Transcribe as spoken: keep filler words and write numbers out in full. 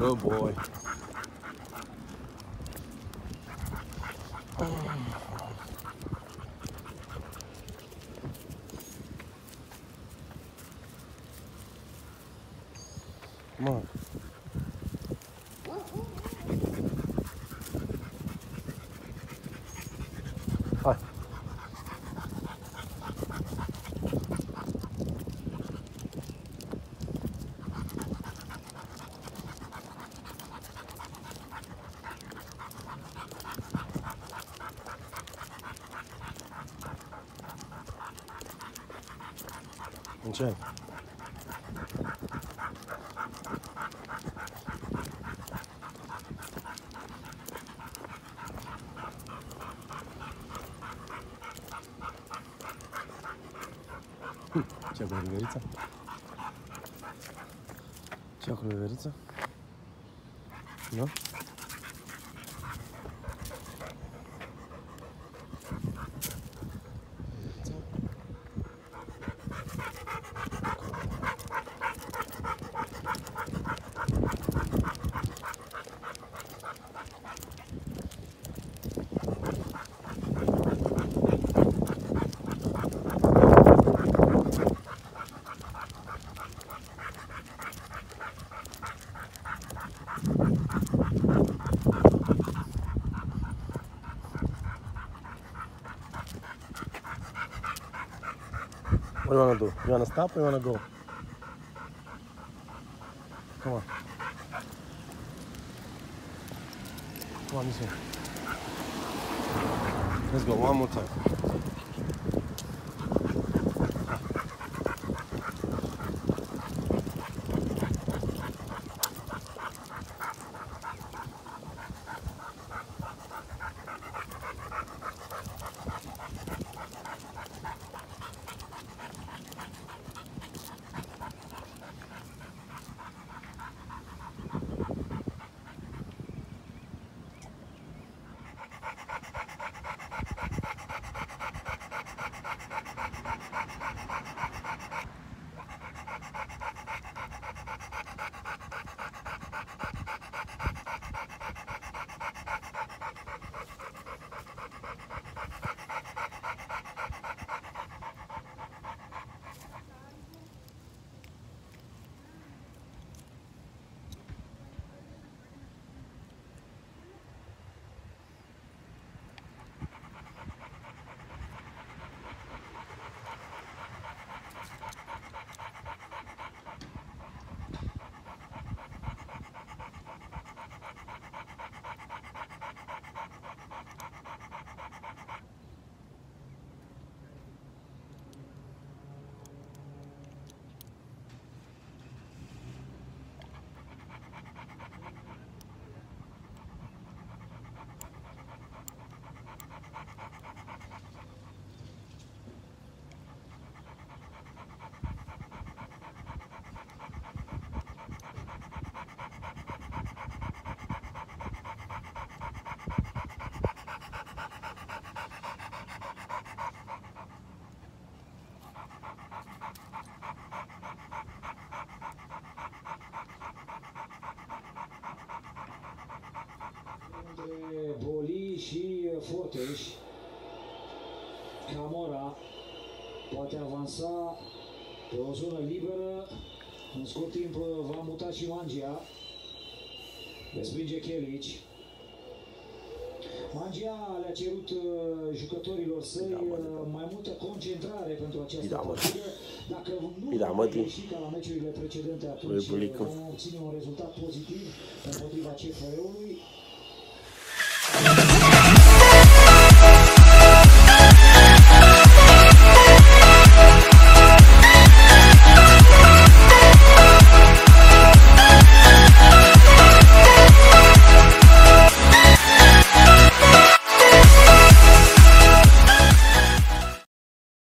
Good boy. Come on. Hai. Încet. Ce acolo, veverița? Ce acolo, veverița? Nu? What do you want to do? You want to stop or you want to go? Come on. Come on this way. Let's go one more time. Boli și Forteș. Camora poate avansa pe o zonă liberă. În scurt timp va muta și Mangia. Respinge Chelici. Mangia le-a cerut jucătorilor săi mai multă concentrare pentru această partidă. Dacă nu va ieși ca la meciurile precedente, atunci vom obține un rezultat pozitiv împotriva C F R-ului.